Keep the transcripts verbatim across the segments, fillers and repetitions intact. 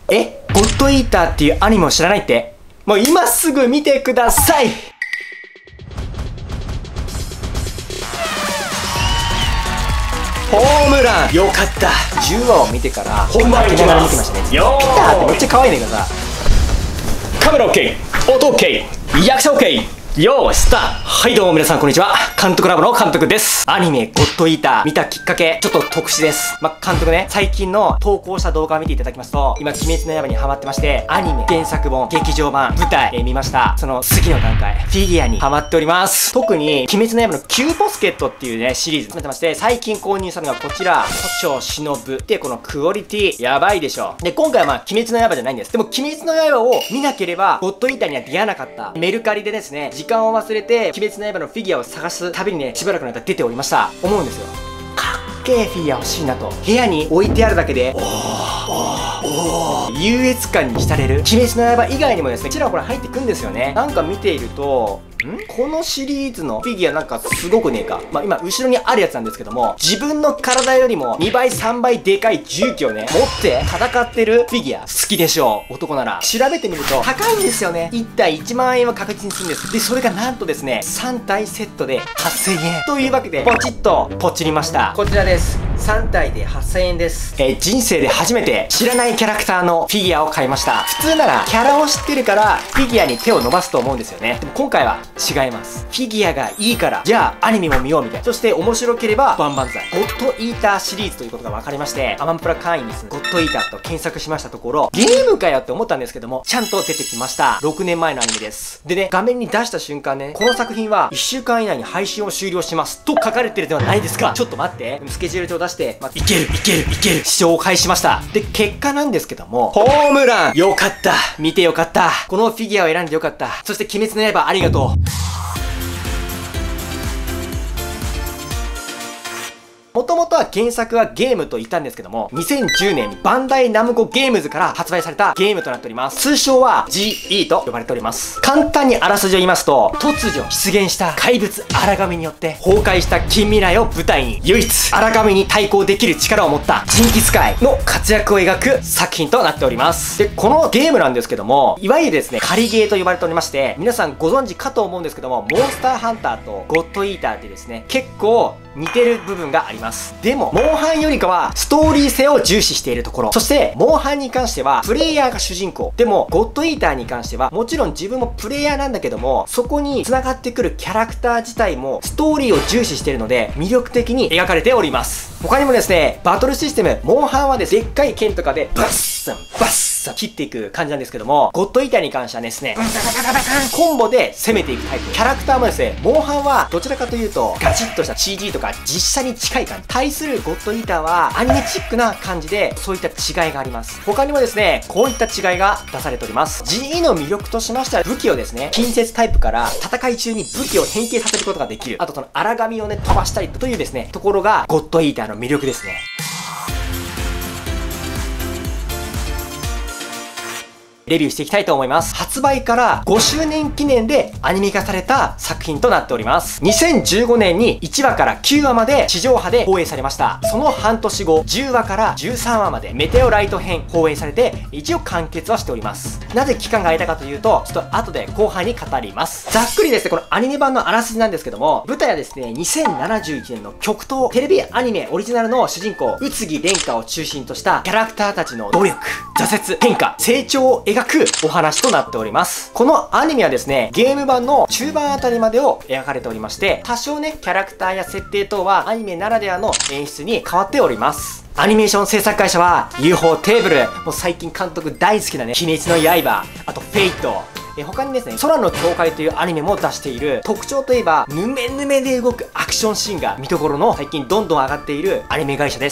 え、ゴッドイーターっていうアニメを知らないって？もう今すぐ見てください。ホームラン、よかった。じゅうわを見てから本番に行きます。 見てましたね。 よーピターってめっちゃ可愛いねんけどさ、 カメラ OK、 音 OK、 役者 OK、よーしスタート。 はいどうも皆さんこんにちは、監督ラボの監督です。アニメゴッドイーター見たきっかけ、ちょっと特殊です。ま、監督ね、最近の投稿した動画を見ていただきますと、今鬼滅の刃にハマってまして、アニメ、原作本、劇場版、舞台、えー、見ました。その次の段階、フィギュアにハマっております。特に鬼滅の刃のキューポスケットっていうねシリーズになってまして、最近購入したのがこちら、胡蝶忍で、このクオリティやばいでしょ。で、今回はまあ鬼滅の刃じゃないんです。でも鬼滅の刃を見なければゴッドイーターには出会わなかった。メルカリでですね、時間を忘れて鬼滅の刃のフィギュアを探す旅にね、しばらくの間出ておりました。思うんですよ、かっけえフィギュア欲しいなと。部屋に置いてあるだけでおーおーおー優越感に浸れる。鬼滅の刃以外にもですね、ちらほら入ってくんですよね。なんか見ていると、んこのシリーズのフィギュアなんかすごくねえか。まあ、今後ろにあるやつなんですけども、自分の体よりもにばいさんばいでかい重機をね持って戦ってるフィギュア好きでしょう、男なら。調べてみると高いんですよね。いったいいちまんえんは確実にするんです。でそれがなんとですね、さんたいセットではっせんえんというわけで、ポチッとポチりました。こちらです。さんたいではっせんえんです。えー、人生で初めて知らないキャラクターのフィギュアを買いました。普通ならキャラを知ってるからフィギュアに手を伸ばすと思うんですよね。でも今回は違います。フィギュアがいいからじゃあアニメも見ようみたいな。そして面白ければ万々歳。ゴッドイーターシリーズということが分かりまして、アマンプラ会員ですゴッドイーターと検索しましたところ、ゲームかよって思ったんですけども、ちゃんと出てきました。ろくねんまえのアニメです。でね、画面に出した瞬間ね、この作品はいっしゅうかん以内に配信を終了しますと書かれてるではないですか。ちょっと待って、スケジュール帳出して、まあ、いけるいけるいける視聴を開始しました。で結果なんですけども、ホームラン、よかった。見てよかった。このフィギュアを選んでよかった。そして鬼滅の刃ありがとう。もともとは原作はゲームと言ったんですけども、にせんじゅうねんにバンダイナムコゲームズから発売されたゲームとなっております。通称は ジーイー と呼ばれております。簡単にあらすじを言いますと、突如出現した怪物荒神によって崩壊した近未来を舞台に、唯一荒神に対抗できる力を持ったジンギスカイの活躍を描く作品となっております。で、このゲームなんですけども、いわゆるですね、仮ゲーと呼ばれておりまして、皆さんご存知かと思うんですけども、モンスターハンターとゴッドイーターってですね、結構似てる部分があります。でもモンハンよりかはストーリー性を重視しているところ、そしてモンハンに関してはプレイヤーが主人公。でもゴッドイーターに関してはもちろん自分もプレイヤーなんだけども、そこに繋がってくるキャラクター自体もストーリーを重視しているので魅力的に描かれております。他にもですね、バトルシステム、モンハンはですね、でっかい剣とかでバッサンバッサン切っていく感じなんですけども、ゴッドイーターに関してはですね、コンボで攻めていくタイプ。キャラクターもですね、モンハンはどちらかというとガチッとした シージー とか実写に近い感じ。対するゴッドイーターはアニメチックな感じで、そういった違いがあります。他にもですね、こういった違いが出されております。ジーイー の魅力としましては、武器をですね、近接タイプから戦い中に武器を変形させることができる。あとその荒神をね、飛ばしたりというですね、ところがゴッドイーターの魅力ですね。レビューしていきたいと思います。発売からごしゅうねん記念でアニメ化された作品となっております。にせんじゅうごねんにいちわからきゅうわまで地上波で放映されました。その半年後、じゅうわからじゅうさんわまでメテオライト編放映されて、一応完結はしております。なぜ期間が空いたかというと、ちょっと後で後半に語ります。ざっくりですね、このアニメ版のあらすじなんですけども、舞台はですね、にせんななじゅういちねんの極東テレビアニメオリジナルの主人公、宇津木蓮華を中心としたキャラクターたちの努力、挫折、変化、成長を描くお話となっております。このアニメはですね、ゲーム版の中盤あたりまでを描かれておりまして、多少ね、キャラクターや設定等はアニメならではの演出に変わっております。アニメーション制作会社は ユーフォー テーブル、もう最近監督大好きなね、鬼滅の刃、あとフェイト、え他にですね、空の教会というアニメも出している。特徴といえば、ヌメヌメで動くアクションシーンが見どころの最近どんどん上がっているアニメ会社です。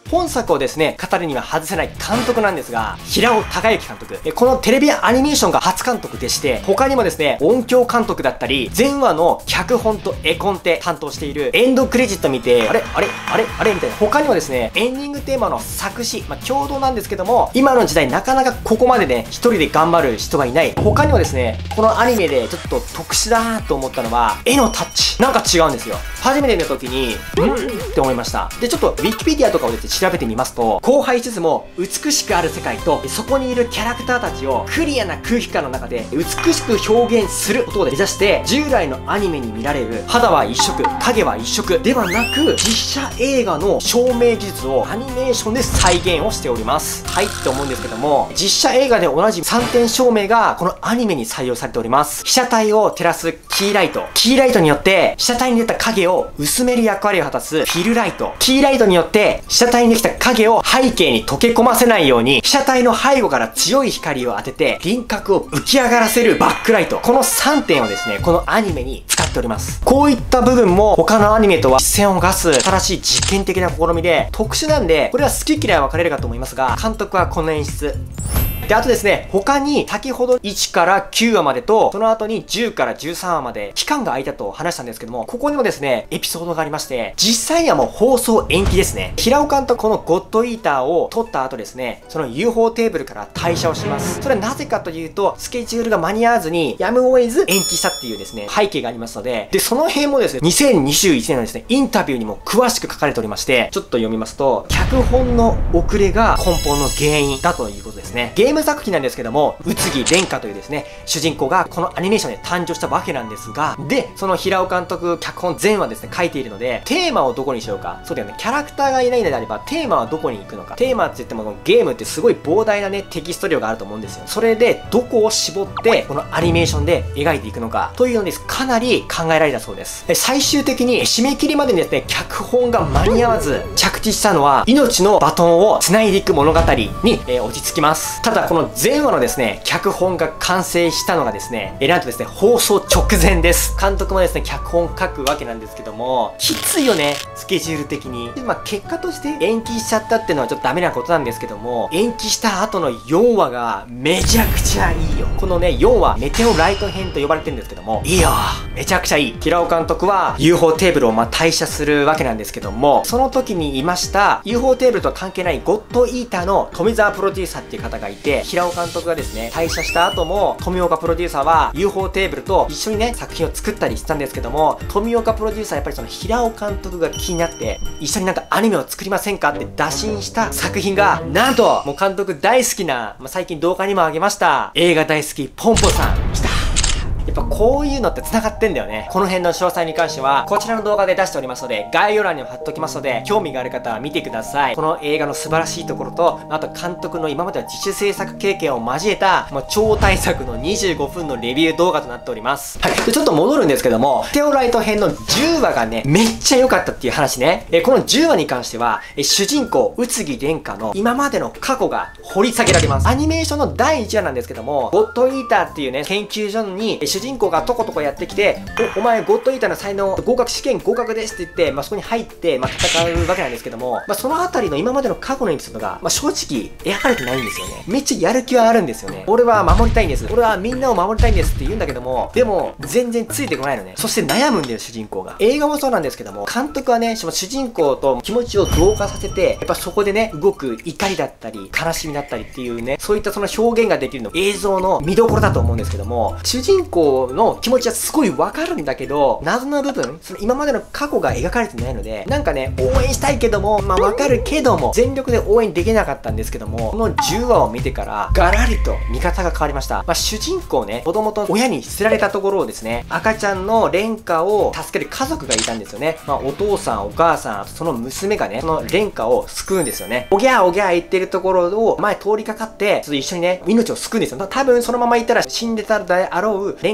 本作をですね、語るには外せない監督なんですが、平尾隆之監督。えこのテレビアニメーションが初監督でして、他にもですね、音響監督だったり、前話の脚本と絵コンテ担当している、エンドクレジット見て、あれあれあれあれみたいな。他にもですね、エンディングテーマの作詞、まあ、共同なんですけども、今の時代なかなかここまでね、一人で頑張る人がいない。他にもですね、このアニメでちょっと特殊だなと思ったのは、絵のタッチ。なんか違うんですよ。初めて見た時に、んって思いました。で、ちょっとウィキペディアとかをですね、調べてみますと、荒廃しつつも美しくある世界と、そこにいるキャラクターたちをクリアな空気感の中で美しく表現することを目指して、従来のアニメに見られる肌は一色、影は一色ではなく、実写映画の照明技術をアニメーションで再現をしております。はいって思うんですけども、実写映画で同じさんてん照明がこのアニメに採用されております。被写体を照らすキーライト。キーライトによって被写体に出た影を薄める役割を果たすフィルライト。キーライトによって被写体にできた影を背景に溶け込ませないように、被写体の背後から強い光を当てて輪郭を浮き上がらせるバックライト。このさんてんをですね、このアニメに使っております。こういった部分も他のアニメとは一線を画す新しい実験的な試みで、特殊なんで、これは好き嫌い分かれるかと思いますが、監督はこの演出。で、あとですね、他に先ほどいちからきゅうわまでと、その後にじゅうからじゅうさんわまで期間が空いたと話したんですけども、ここにもですね、エピソードがありまして、実際にはもう放送延期ですね。平尾監督このゴッドイーターを撮った後ですね、その ユーフォー テーブルから退社をします。それはなぜかというと、スケジュールが間に合わずに、やむを得ず延期したっていうですね、背景がありますので、で、その辺もですね、にせんにじゅういちねんのですね、インタビューにも詳しく書かれておりまして、ちょっと読みますと、脚本の遅れが根本の原因だということですね。ゲーム作品なんですけども、宇津木蓮華というですね、主人公がこのアニメーションで誕生したわけなんですが、で、その平尾監督、脚本全話ですね、書いているので、テーマをどこにしようか。そうだよね、キャラクターがいないのであれば、テーマはどこに行くのか。テーマって言っても、ゲームってすごい膨大なね、テキスト量があると思うんですよ。それで、どこを絞って、このアニメーションで描いていくのか、というのです、かなり考えられたそうです。で、最終的に、締め切りまでにですね、脚本が間に合わず、着地したのは、命のバトンを繋いでいく物語に、えー、落ち着きます。ただ、この前話のですね、脚本が完成したのがですね、えなんとですね、放送直前です。監督もですね、脚本書くわけなんですけども、きついよね、スケジュール的に。まあ、結果として延期しちゃったっていうのはちょっとダメなことなんですけども、延期した後のよんわがめちゃくちゃいいよ。このね、よんわ、メテオライト編と呼ばれてるんですけども、いいよ。めちゃくちゃいい。平尾監督は ユーフォー テーブルをまあ退社するわけなんですけども、その時にいました ユーフォー テーブルとは関係ないゴッドイーターの富澤プロデューサーっていう方がいて、平尾監督がですね、退社した後も富岡プロデューサーは ユーフォー テーブルと一緒にね、作品を作ったりしたんですけども、富岡プロデューサーはやっぱりその平尾監督が気になって、一緒になんかアニメを作りませんかって打診した作品が、なんともう監督大好きな、まあ、最近動画にもあげました、映画大好きポンポさん来た。やっぱこういうのって繋がってんだよね。この辺の詳細に関しては、こちらの動画で出しておりますので、概要欄にも貼っておきますので、興味がある方は見てください。この映画の素晴らしいところと、あと監督の今までの自主制作経験を交えた、もう超大作のにじゅうごふんのレビュー動画となっております。はい。で、ちょっと戻るんですけども、テオライト編のじゅうわがね、めっちゃ良かったっていう話ね。え、このじゅうわに関しては、え、主人公、宇津木蓮華の今までの過去が掘り下げられます。アニメーションのだいいちわなんですけども、ゴッドイーターっていうね、研究所に、え、主人公がとことこやってきて、お、お前ゴッドイーターの才能、合格、試験合格ですって言って、まあ、そこに入って、まあ、戦うわけなんですけども、まあ、そのあたりの今までの過去のエピソードが、まあ、正直、描かれてないんですよね。めっちゃやる気はあるんですよね。俺は守りたいんです。俺はみんなを守りたいんですって言うんだけども、でも、全然ついてこないのね。そして悩むんだよ、主人公が。映画もそうなんですけども、監督はね、主人公と気持ちを同化させて、やっぱそこでね、動く怒りだったり、悲しみだったりっていうね、そういったその表現ができるの、映像の見どころだと思うんですけども、主人公の気持ちはすごいわかるんだけど、謎の部分、その今までの過去が描かれてないので、なんかね、応援したいけども、まあわかるけども、全力で応援できなかったんですけども、このじゅうわを見てから、ガラリと見方が変わりました。まあ主人公ね、子供と親に捨てられたところをですね、赤ちゃんの蓮華を助ける家族がいたんですよね。まあお父さん、お母さん、その娘がね、その蓮華を救うんですよね。おぎゃーおぎゃー言ってるところを前通りかかって、ちょっと一緒にね、命を救うんですよ。多分そのまま行ったら死んでたであろう蓮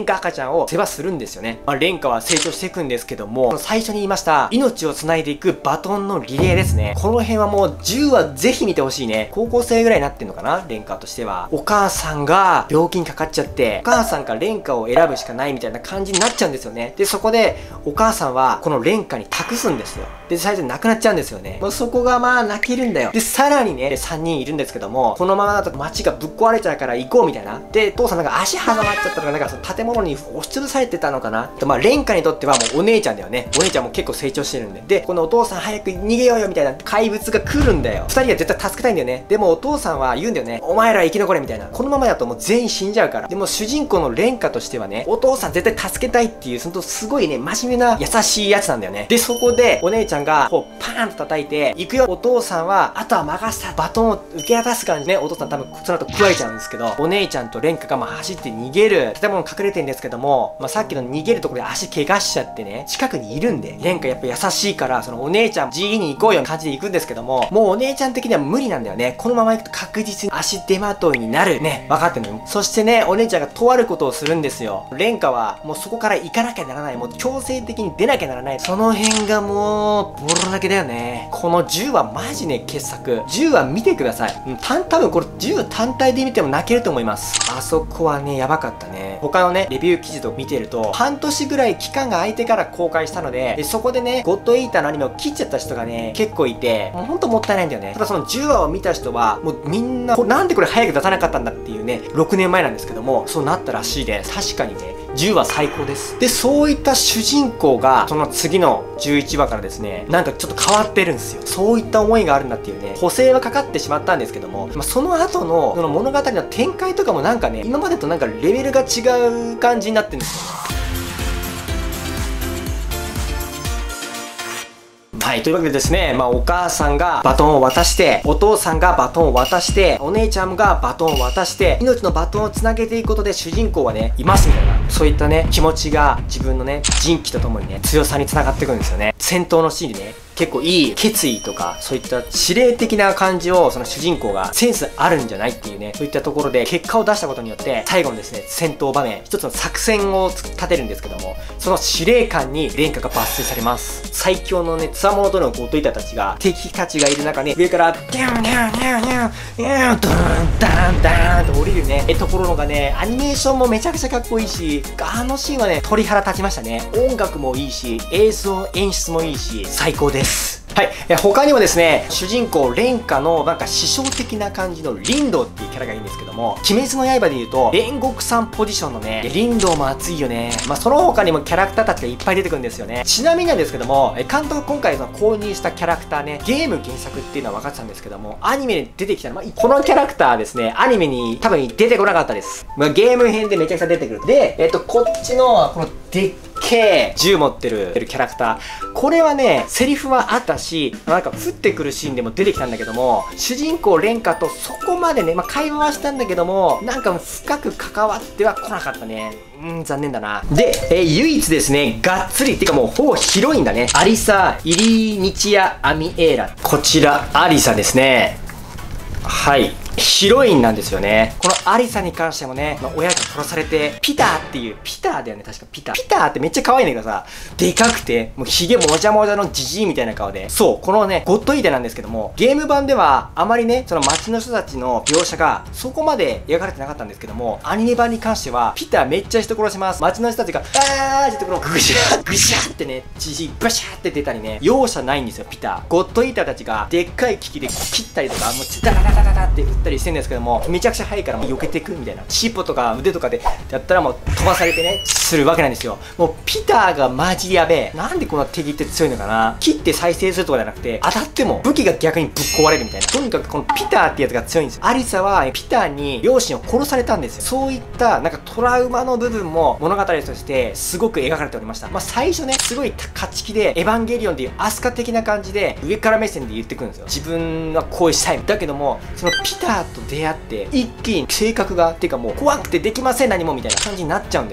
花赤ちゃんを世話するんですよね。まあ、蓮華は成長していくんですけども、最初に言いました、命を繋いでいくバトンのリレーですね。この辺はもうじゅうはぜひ見てほしいね。高校生ぐらいになってんのかな、蓮華としては。お母さんが病気にかかっちゃって、お母さんか蓮華を選ぶしかないみたいな感じになっちゃうんですよね。で、そこで、お母さんはこの蓮華に託すんですよ。で、最初に亡くなっちゃうんですよね。もうそこがまあ泣けるんだよ。で、さらにね、さんにんいるんですけども、このままだと街がぶっ壊れちゃうから行こうみたいな。で、父さんなんか足挟まっちゃったのか、なんかその建物に押しつぶされてたのかな。まあ、蓮華にとってはもうお姉ちゃんだよね。お姉ちゃんも結構成長してるんで。で、このお父さん早く逃げようよみたいな怪物が来るんだよ。二人は絶対助けたいんだよね。でもお父さんは言うんだよね。お前ら生き残れみたいな。このままだともう全員死んじゃうから。でも主人公の蓮華としてはね、お父さん絶対助けたいっていう、そのすごいね、真面目な優しいやつなんだよね。で、そこでお姉ちゃんがこうパーンと叩いて、行くよ。お父さんは、あとは任せた。バトンを受け渡す感じね。お父さん多分その後食われちゃうんですけど、お姉ちゃんと蓮華がまあ走って逃げる。建物隠れてるんですけども、まあさっきの逃げるところで足怪我しちゃってね、近くにいるんで、蓮華やっぱ優しいから、そのお姉ちゃん ジーイー に行こうよ感じで行くんですけども、もうお姉ちゃん的には無理なんだよね。このまま行くと確実に足手まといになる。ね、分かってんのよ。そしてね、お姉ちゃんがとあることをするんですよ。蓮華はもうそこから行かなきゃならない。もう強制的に出なきゃならない。その辺がもう、ボロだけだよね。このじゅうはマジね、傑作。じゅうは見てください。うん、た多分これじゅう単体で見ても泣けると思います。あそこはね、やばかったね。他のね、レビュー記事とか見てると、半年ぐらい期間が空いてから公開したので、でそこでね、ゴッドイーターのアニメを切っちゃった人がね、結構いて、もうほんともったいないんだよね。ただそのじゅうわを見た人は、もうみんな、なんでこれ早く出さなかったんだっていうね、ろくねんまえなんですけども、そうなったらしいです。確かにね、じゅうわ最高です。で、そういった主人公が、その次のじゅういちわからですね、なんかちょっと変わってるんですよ。そういった思いがあるんだっていうね、補正はかかってしまったんですけども、まあ、その後の、その物語の展開とかもなんかね、今までとなんかレベルが違う感じになってるんですよね。はい、というわけでですね、まあお母さんがバトンを渡して、お父さんがバトンを渡して、お姉ちゃんがバトンを渡して、命のバトンをつなげていくことで主人公はね、いますみたいな、そういったね、気持ちが自分のね、人気とともにね、強さにつながっていくんですよね。戦闘のシーンでね、結構いい決意とか、そういった司令的な感じを、その主人公がセンスあるんじゃないっていうね、そういったところで結果を出したことによって、最後のですね、戦闘場面、一つの作戦を立てるんですけども、その司令官に蓮華が抜粋されます。最強のね、つわものとのゴッドイーターたちが、敵たちがいる中ね、上から、ギャンギャンギャンギャン、ギャン、ドーン、ダーン、ダーンと降りるね、え、ところがね、アニメーションもめちゃくちゃかっこいいし、あのシーンはね、鳥肌立ちましたね。音楽もいいし、映像、演出もいいし、最高です。はい。え、他にもですね、主人公、蓮華のなんか師匠的な感じの林道っていうキャラがいいんですけども、鬼滅の刃で言うと、煉獄さんポジションのね、林道も熱いよね。まあ、その他にもキャラクターたちがいっぱい出てくるんですよね。ちなみになんですけども、え、監督今回その購入したキャラクターね、ゲーム原作っていうのは分かってたんですけども、アニメで出てきたのは、まあ、このキャラクターですね、アニメに多分出てこなかったです。まあ、ゲーム編でめちゃくちゃ出てくる。で、えっと、こっちの、このでっけえ銃持ってるキャラクター。これはね、セリフはあったし、なんか降ってくるシーンでも出てきたんだけども、主人公蓮華とそこまでね、まあ、会話はしたんだけども、なんか深く関わっては来なかったね。うん、残念だな。で、えー、唯一ですね、がっつりっていうかもうほぼヒロインだね。アリサ・イリーニチア・アミエーラ。こちら、アリサですね。はい。ヒロインなんですよね。このアリサに関してもね、まあ、親が殺されて、ピターっていう、ピターだよね、確かピター。ピターってめっちゃ可愛いんだけどさ、でかくて、もうヒゲもじゃもじゃのジジイみたいな顔で。そう、このね、ゴッドイーターなんですけども、ゲーム版ではあまりね、その街の人たちの描写がそこまで描かれてなかったんですけども、アニメ版に関しては、ピターめっちゃ人殺します。街の人たちが、あーってところグシャーグシャーってね、ジジイバシャーって出たりね、容赦ないんですよ、ピター。ゴッドイーターたちが、でっかい機器で切ったりとか、もうダダダダダダって撃ったりしてるんですけども、めちゃくちゃ速いからもう避けていくみたいな、尻尾とか腕とかでやったらもう飛ばされてねするわけなんですよ。もうピターがマジでやべえ。なんでこんな敵って強いのかな。切って再生するとかじゃなくて、当たっても武器が逆にぶっ壊れるみたいな。とにかくこのピターってやつが強いんですよ。アリサはピターに両親を殺されたんですよ。そういったなんかトラウマの部分も物語としてすごく描かれておりました。まあ最初ね、すごい勝ち気でエヴァンゲリオンっていうアスカ的な感じで上から目線で言ってくるんですよ。自分はこうしたい。だけどもそのピターと出会って一気に性格がっていうかもう怖くてできません何もみたいな感じになっちゃうんだよね。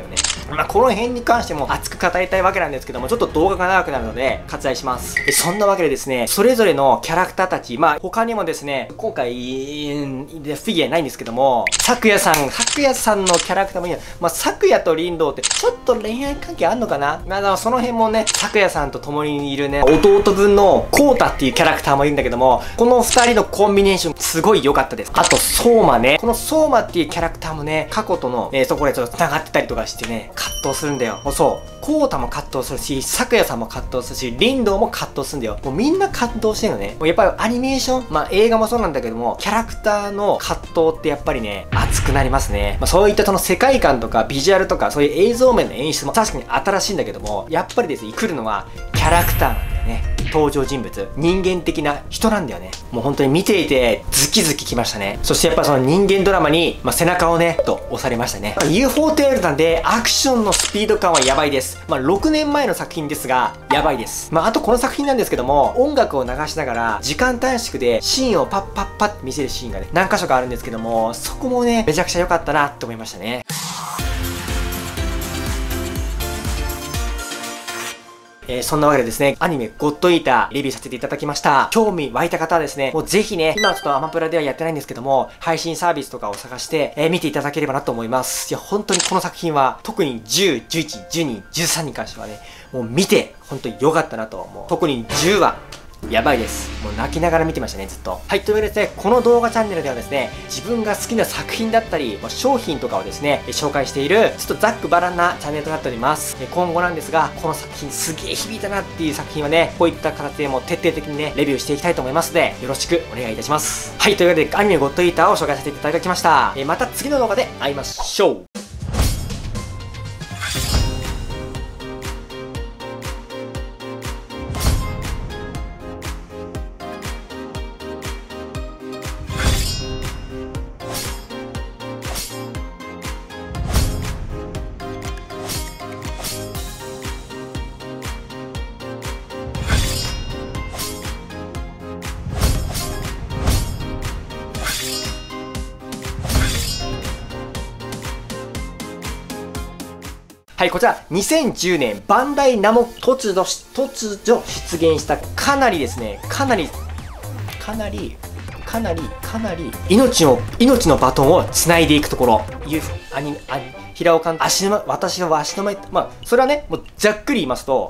まあ、この辺に関しても熱く語りたいわけなんですけども、ちょっと動画が長くなるので割愛します。でそんなわけでですね、それぞれのキャラクターたち、まあ他にもですね、今回フィギュアないんですけども、咲夜さん、咲夜さんのキャラクターもいいな。まあ咲夜と林道ってちょっと恋愛関係あんのかな。まあだからその辺もね、咲夜さんと共にいるね、弟分のコウタっていうキャラクターもいるんだけども、この二人のコンビネーションすごい良かったです。あと相馬ね、この相馬っていうキャラクターもね、過去との、えー、そこでちょっと繋がってたりとかしてね、葛藤するんだよ。もうそう。コウタも葛藤するし、咲夜さんも葛藤するし、林道も葛藤するんだよ。もうみんな葛藤してるのね。もうやっぱりアニメーション、まあ映画もそうなんだけども、キャラクターの葛藤ってやっぱりね、熱くなりますね。まあそういったその世界観とかビジュアルとか、そういう映像面の演出も確かに新しいんだけども、やっぱりですね、来るのはキャラクターなんだよね。登場人物、人間的な人なんだよね。もう本当に見ていてズキズキきましたね。そしてやっぱその人間ドラマに、まあ、背中をねと押されましたね。まあ、ユーフォー テールなんでアクションのスピード感はやばいです。まあろくねんまえの作品ですがやばいです。まああとこの作品なんですけども、音楽を流しながら時間短縮でシーンをパッパッパッって見せるシーンがね何箇所かあるんですけども、そこもねめちゃくちゃ良かったなって思いましたね。えー、そんなわけでですね、アニメゴッドイーターレビューさせていただきました。興味湧いた方はですね、もうぜひね、今はちょっとアマプラではやってないんですけども、配信サービスとかを探して、えー、見ていただければなと思います。いや、本当にこの作品は、特にじゅう、じゅういち、じゅうに、じゅうさんに関してはね、もう見て、本当に良かったなと思う。特にじゅうわ。やばいです。もう泣きながら見てましたね、ずっと。はい、というわけでですね、この動画チャンネルではですね、自分が好きな作品だったり、商品とかをですね、紹介している、ちょっとざっくばらんなチャンネルとなっております。今後なんですが、この作品すげえ響いたなっていう作品はね、こういった形でも徹底的にね、レビューしていきたいと思いますので、よろしくお願いいたします。はい、というわけで、アニメゴッドイーターを紹介させていただきました。また次の動画で会いましょう。はい、こちら、にせんじゅうねん、バンダイナモ突如し、突如出現した、かなりですね、かなり、かなり、かなり、かなり、命を、命のバトンを繋いでいくところ、いう、アニメ、アニ平岡監督、足の、私の足の前、まあ、それはね、もう、ざっくり言いますと、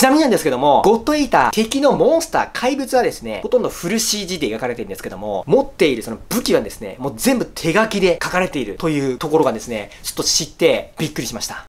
ちなみになんですけども、ゴッドイーター、敵のモンスター、怪物はですね、ほとんどフル シージー で描かれてるんですけども、持っているその武器はですね、もう全部手書きで書かれているというところがですね、ちょっと知ってびっくりしました。